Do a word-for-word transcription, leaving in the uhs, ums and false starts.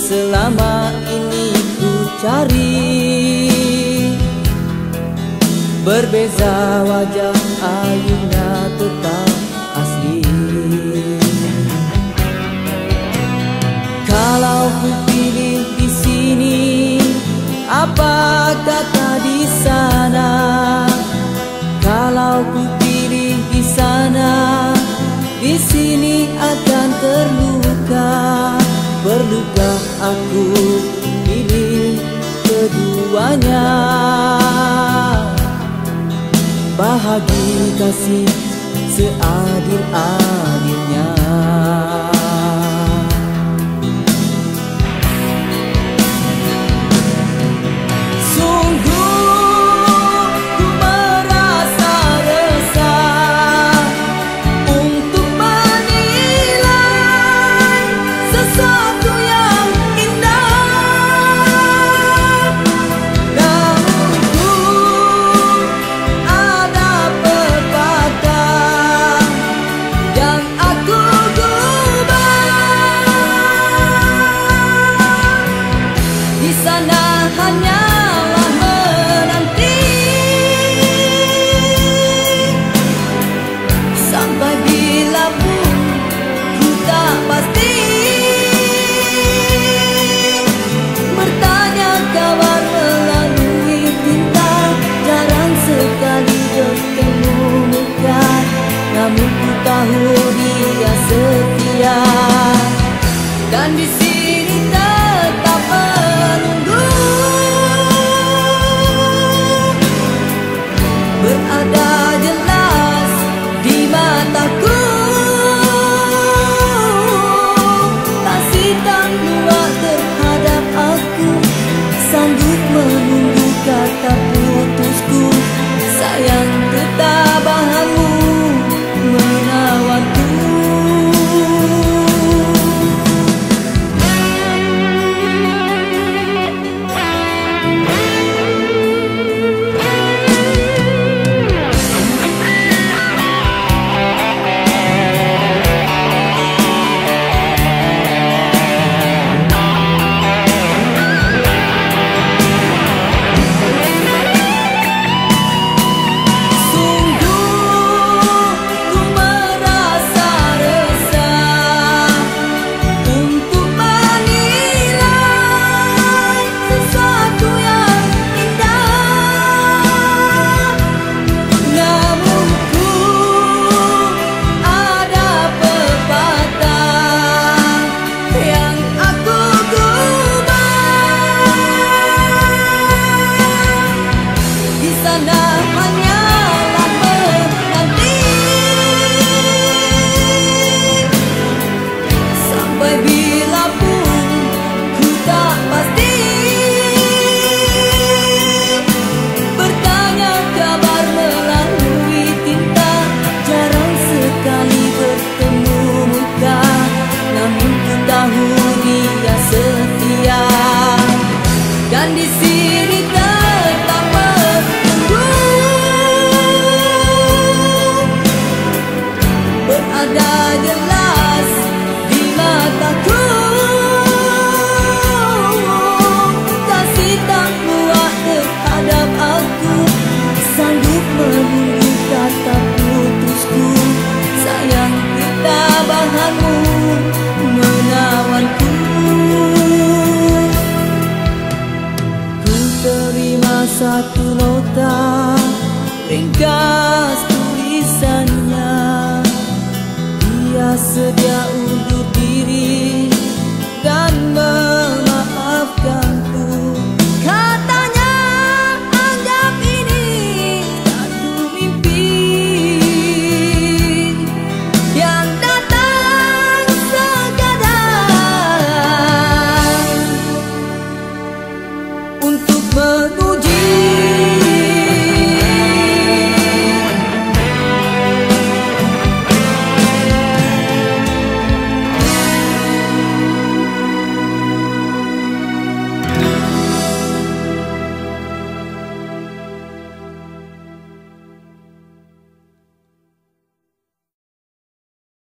selama ini ku cari. Berbeza wajah ayunya tetap asli. Kalau ku pilih di sini, apa kata di sana? Kalau ku pilih di sana, di sini akan terluka. Perlukah aku pilih keduanya? Bahagi kasih seadil-adilnya. Hanyalah menanti sampai bila pun ku tak pasti. Bertanya kabar melalui tinta, jarang sekali bertemu muka, namun ku tahu dia setia. Dan di sini tetap menunggu, berada jelas di mataku. Kasih tak kuat terhadap aku, sanggup menunggu.